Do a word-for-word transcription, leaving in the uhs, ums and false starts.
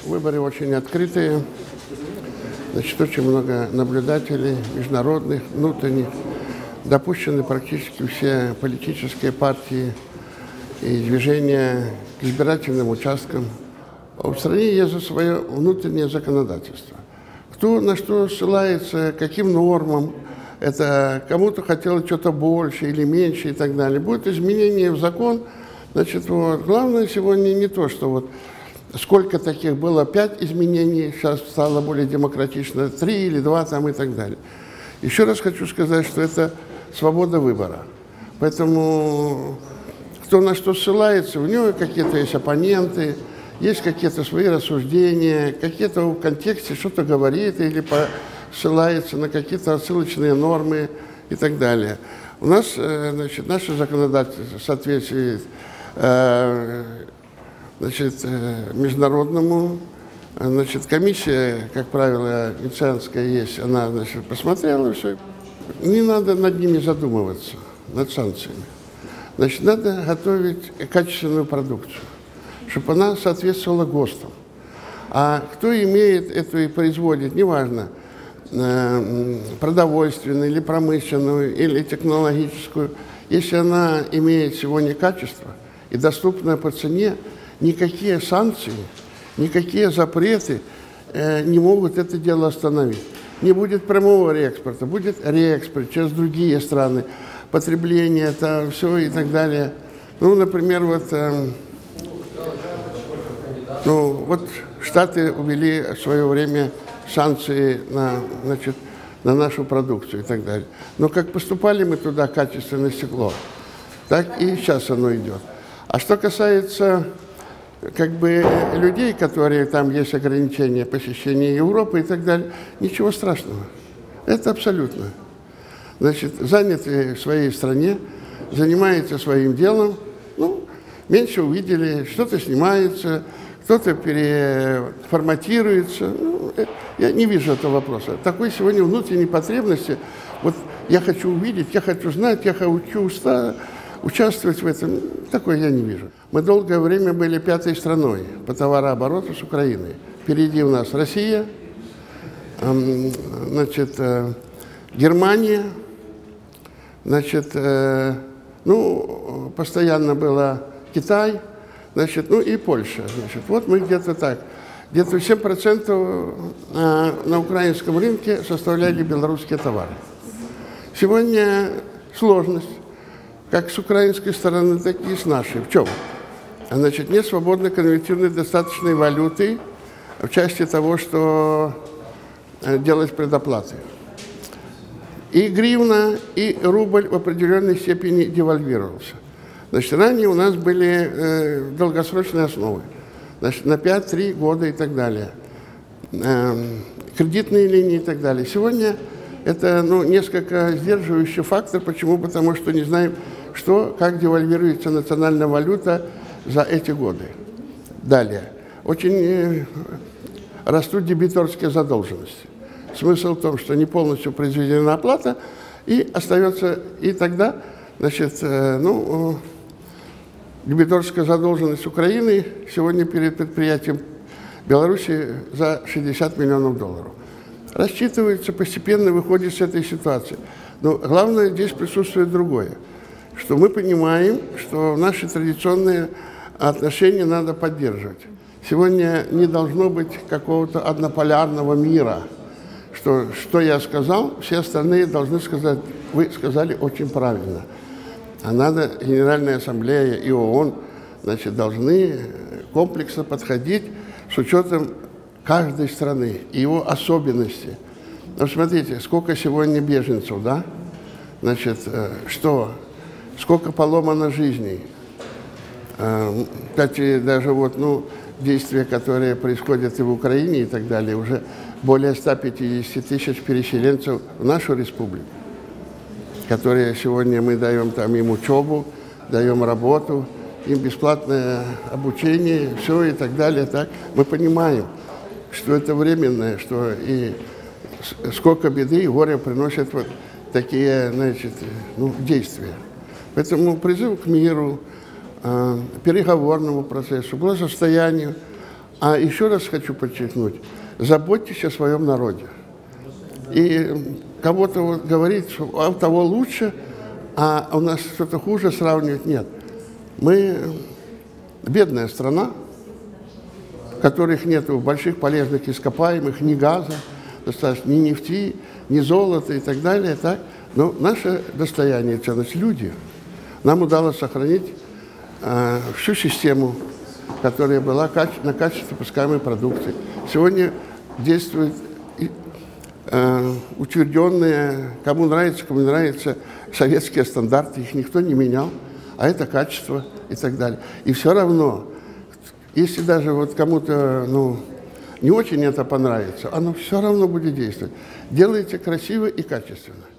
выборы очень открытые. Значит, очень много наблюдателей, международных, внутренних. Допущены практически все политические партии и движения к избирательным участкам. В стране есть свое внутреннее законодательство. Кто на что ссылается, каким нормам, это кому-то хотелось что-то больше или меньше и так далее. Будет изменение в закон. Значит, вот, главное сегодня не то, что вот сколько таких было, пять изменений, сейчас стало более демократично, три или два там и так далее. Еще раз хочу сказать, что это свобода выбора. Поэтому кто на что ссылается, у него какие-то есть оппоненты, есть какие-то свои рассуждения, какие-то в контексте что-то говорит или ссылается на какие-то отсылочные нормы и так далее. У нас, значит, наше законодательство соответствует значит, международному. Значит, комиссия, как правило, венецианская есть, она, значит, посмотрела все. Не надо над ними задумываться, над санкциями. Значит, надо готовить качественную продукцию, чтобы она соответствовала ГОСТам. А кто имеет эту и производит, неважно, продовольственную или промышленную, или технологическую, если она имеет сегодня качество и доступная по цене, никакие санкции, никакие запреты э, не могут это дело остановить. Не будет прямого реэкспорта, будет реэкспорт через другие страны, потребление, это все и так далее. Ну, например, вот, э, ну, вот Штаты ввели в свое время санкции на, значит, на нашу продукцию и так далее. Но как поступали мы туда качественное стекло, так и сейчас оно идет. А что касается как бы людей, которые там есть ограничения посещения Европы и так далее, ничего страшного. Это абсолютно. Значит, заняты в своей стране, занимаются своим делом, ну, меньше увидели, что-то снимается, кто-то переформатируется. Ну, я не вижу этого вопроса. Такой сегодня внутренней потребности. Вот я хочу увидеть, я хочу знать, я хочу уста, участвовать в этом. Такое я не вижу. Мы долгое время были пятой страной по товарообороту с Украиной. Впереди у нас Россия, значит, Германия, значит, ну, постоянно была Китай, значит, ну и Польша. Значит, вот мы где-то так. Где-то семь процентов на украинском рынке составляли белорусские товары. Сегодня сложность, как с украинской стороны, так и с нашей. В чем? Значит, нет свободно конвертированной достаточной валюты в части того, что делать предоплаты. И гривна, и рубль в определенной степени девальвировался. Значит, ранее у нас были э, долгосрочные основы, значит, на пять-три года и так далее, э, кредитные линии и так далее. Сегодня это, ну, несколько сдерживающий фактор. Почему? Потому что не знаем, что, как девальвируется национальная валюта за эти годы. Далее. Очень э, растут дебиторские задолженности. Смысл в том, что не полностью произведена оплата, и остается, и тогда, значит, э, ну, дебиторская задолженность Украины сегодня перед предприятием Беларуси за шестьдесят миллионов долларов. Рассчитывается, постепенно выходит с этой ситуации. Но главное здесь присутствует другое, что мы понимаем, что наши традиционные отношения надо поддерживать. Сегодня не должно быть какого-то однополярного мира, что, что я сказал, все остальные должны сказать, вы сказали очень правильно. А надо, Генеральная Ассамблея и ООН, значит, должны комплексно подходить с учетом каждой страны и его особенности. Ну, смотрите, сколько сегодня беженцев, да? Значит, что? Сколько поломано жизней. Кстати, даже вот, ну, действия, которые происходят и в Украине и так далее, уже более ста пятидесяти тысяч переселенцев в нашу республику, которые сегодня мы даем там им учебу, даем работу, им бесплатное обучение, все и так далее. Так. Мы понимаем, что это временное, что и сколько беды и горя приносят вот такие, значит, ну, действия. Поэтому призыв к миру, э, переговорному процессу, благосостоянию, А еще раз хочу подчеркнуть, заботьтесь о своем народе. И кого-то вот говорить, что у того лучше, а у нас что-то хуже, сравнивать нет. Мы бедная страна, в которых нет больших полезных ископаемых, ни газа, достаточно, ни нефти, ни золота и так далее. Так? Но наше достояние, ценность люди. Нам удалось сохранить э, всю систему, которая была на качестве выпускаемой продукции. Сегодня действуют э, утвержденные, кому нравится, кому не нравится, советские стандарты, их никто не менял, а это качество и так далее. И все равно, если даже вот кому-то ну, не очень это понравится, оно все равно будет действовать. Делайте красиво и качественно.